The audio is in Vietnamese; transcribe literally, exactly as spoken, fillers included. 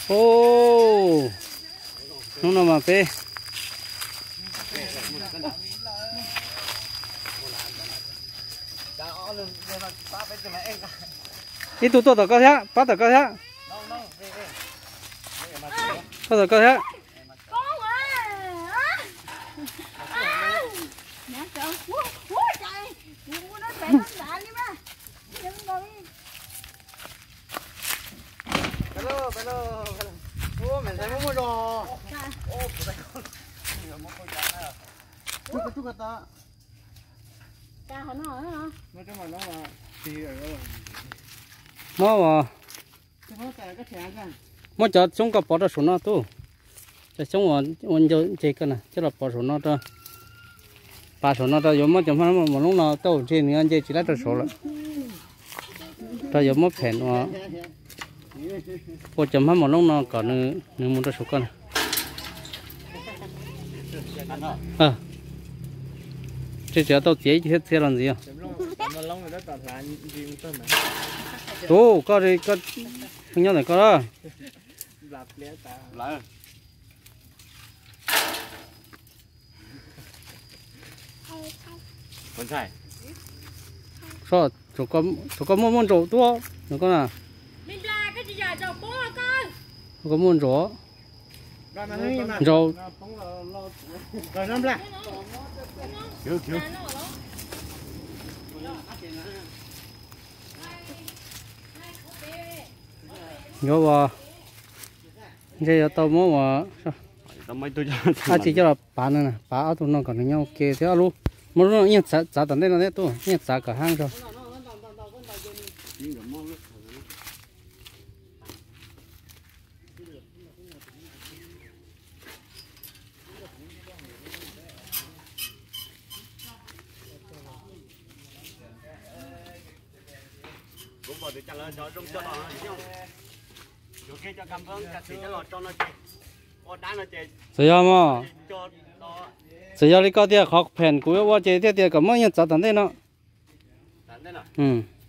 ô nó nào mà pe ít tụt tụt có thế bắt được có thế bắt được có thế Hello, hello, hello. Ô, mình thấy mua đồ. Ô, phụ tay con. Nhiều mua coi chả à. Chú cái chú cái ta. Cha hả nó hả? Nó cho mà nó mà thì ở đâu. nó mà Chú nó cái cái chén ra. mua cho chúng có bỏ ra số nó tu cho chúng còn còn cho chơi cái này chứ là bỏ số nó cho ba số nó cho giống mất chấm mà một lúc nào tàu trên người ăn chơi chỉ là cho số là cho giống mất phèn mà bỏ chấm một lúc nào còn nữa nữa muốn cho số con à chơi chơi tàu chế chứ thế làm gì à ô có đi có không nhớ này có đó Lại. Con trai. sao chỗ có chỗ có muốn muốn chỗ tua nó con à Mình là cái gì vậy cho bố con? có muốn chỗ chỗ Rồi năm lại. Cứu cứu. nhớ vào giờ tao muốn mà Tao mấy tôi cho. à chỉ cho là bán nữa nè bán ở tụi nó còn nhau ok thế luôn muốn nó nhặt giá giá tận đây là đấy tu nhặt giá cả hang cho Cũng bảo để trả lời cho trong cho nó chứ. Chỗ kia cho cảm ơn cả sĩ cho lọt cho nó chơi. Ô đá nó chơi. sao mà Cho nó. sao đi có tiền học phèn củaว่าเจ๊เจ๊ก็ไม่ยัดจัดตันได้เนาะ Đánh thế nào? Ừ.